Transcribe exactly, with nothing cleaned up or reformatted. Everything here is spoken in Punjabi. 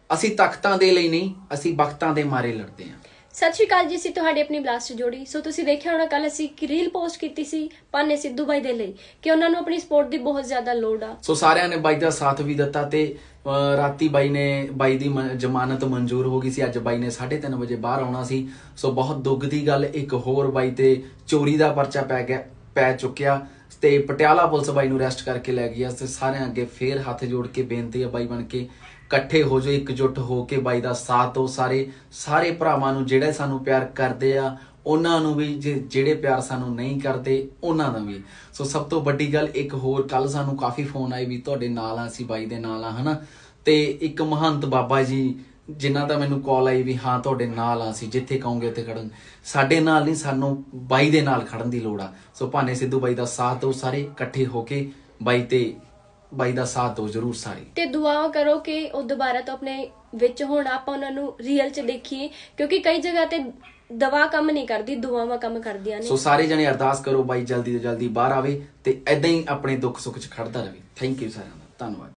ਅਸੀਂ ਤਖਤਾਂ ਦੇ ਲਈ ਨਹੀਂ, ਅਸੀਂ ਵਕਤਾਂ ਦੇ ਮਾਰੇ ਲੜਦੇ ਹਾਂ। ਸਤਿ ਸ਼੍ਰੀ ਅਕਾਲ ਜੀ, ਅਸੀਂ ਤੁਹਾਡੇ ਆਪਣੀ ਬਲਾਸਟ ਜੋੜੀ। ਸੋ ਤੁਸੀਂ ਦੇਖਿਆ ਹੋਣਾ ਕੱਲ ਅਸੀਂ ਇੱਕ ਰੀਲ ਪੋਸਟ ਕੀਤੀ ਸੀ ਭਾਨੇ ਸਿੱਧੂ ਬਾਈ ਦੇ ਲਈ ਕਿ ਉਹਨਾਂ ਨੂੰ ਆਪਣੀ ਸਪੋਰਟ ਦੀ ਬਹੁਤ ਜ਼ਿਆਦਾ ਲੋੜ ਆ। ਸੋ ਸਾਰਿਆਂ ਨੇ ਬਾਈ ਦਾ ਸਾਥ ਵੀ ਦਿੱਤਾ ਤੇ ਰਾਤੀ ਬਾਈ ਨੇ ਬਾਈ ਦੀ ਜ਼ਮਾਨਤ ਮਨਜ਼ੂਰ ਹੋ ਗਈ ਸੀ। ਅੱਜ ਬਾਈ ਨੇ ਸਾਢੇ ਤਿੰਨ ਵਜੇ ਬਾਹਰ ਆਉਣਾ ਸੀ। ਸੋ ਬਹੁਤ ਦੁੱਖ ਦੀ ਗੱਲ, ਇੱਕ ਹੋਰ ਬਾਈ ਤੇ ਚੋਰੀ ਦਾ ਪਰਚਾ ਪੈ ਗਿਆ ਪੈ ਚੁੱਕਿਆ ਤੇ ਪਟਿਆਲਾ ਪੁਲਿਸ ਬਾਈ ਨੂੰ ਅਰੈਸਟ ਕਰਕੇ ਲੈ ਗਈ ਆ। ਤੇ ਸਾਰਿਆਂ ਅੱਗੇ ਫੇਰ ਹੱਥ ਜੋੜ ਕੇ ਬੇਨਤੀ ਆ, ਬਾਈ ਬਣ ਕੇ ਇਕੱਠੇ ਹੋ ਜਾਓ, ਇਕਜੁੱਟ ਹੋ ਕੇ ਬਾਈ ਦਾ ਸਾਥ ਦਿਓ। ਸਾਰੇ ਸਾਰੇ ਭਰਾਵਾਂ ਨੂੰ ਜਿਹੜੇ ਸਾਨੂੰ ਪਿਆਰ ਕਰਦੇ ਆ ਉਹਨਾਂ ਨੂੰ ਵੀ, ਜਿਹੜੇ ਪਿਆਰ ਸਾਨੂੰ ਨਹੀਂ ਕਰਦੇ ਉਹਨਾਂ ਦਾ ਵੀ। ਸੋ ਸਭ ਤੋਂ ਵੱਡੀ ਗੱਲ ਇੱਕ ਹੋਰ, ਕੱਲ ਸਾਨੂੰ ਕਾਫੀ ਫੋਨ ਆਏ ਵੀ ਤੁਹਾਡੇ ਨਾਲ ਆ, ਅਸੀਂ ਬਾਈ ਦੇ ਨਾਲ ਆ, ਹਨਾ। ਤੇ ਇੱਕ ਮਹੰਤ ਬਾਬਾ ਜੀ ਜਿਨ੍ਹਾਂ ਦਾ ਮੈਨੂੰ ਕਾਲ ਆਈ ਵੀ ਹਾਂ ਤੁਹਾਡੇ ਨਾਲ ਆ, ਅਸੀਂ ਜਿੱਥੇ ਕਹੋਗੇ ਉੱਥੇ ਖੜਨ। ਸਾਡੇ ਨਾਲ ਨਹੀਂ, ਸਾਨੂੰ ਬਾਈ ਦੇ ਨਾਲ ਖੜਨ ਦੀ ਲੋੜ ਆ। ਸੋ ਭਾਨੇ ਸਿੱਧੂ ਬਾਈ ਦਾ ਸਾਥ ਦਿਓ, ਸਾਰੇ ਇਕੱਠੇ ਹੋ ਕੇ ਬਾਈ ਤੇ ਬਾਈ ਦਾ ਸਾਥ ਦਿਓ ਜ਼ਰੂਰ ਸਾਰੇ। ਤੇ ਦੁਆ ਕਰੋ ਕਿ ਉਹ ਦੁਬਾਰਾ ਤੋਂ ਆਪਣੇ ਵਿੱਚ ਹੋਣ, ਆਪਾਂ ਉਹਨਾਂ ਨੂੰ ਰੀਅਲ ਚ ਦੇਖੀਏ, ਕਿਉਂਕਿ ਕਈ ਜਗ੍ਹਾ ਤੇ ਦਵਾ ਕੰਮ ਨਹੀਂ ਕਰਦੀ, ਦੁਆਵਾਂ ਕੰਮ ਕਰਦੀਆਂ ਨੇ। ਸੋ ਸਾਰੇ ਜਣੇ ਅਰਦਾਸ ਕਰੋ ਬਾਈ ਜਲਦੀ ਤੋਂ ਜਲਦੀ ਬਾਹਰ ਆਵੇ ਤੇ ਏਦਾਂ ਹੀ ਆਪਣੇ ਦੁੱਖ ਸੁੱਖ ਚ ਖੜਦਾ ਰਹੇ। ਥੈਂਕ ਯੂ ਸਾਰਿਆਂ ਦਾ, ਧੰਨਵਾਦ।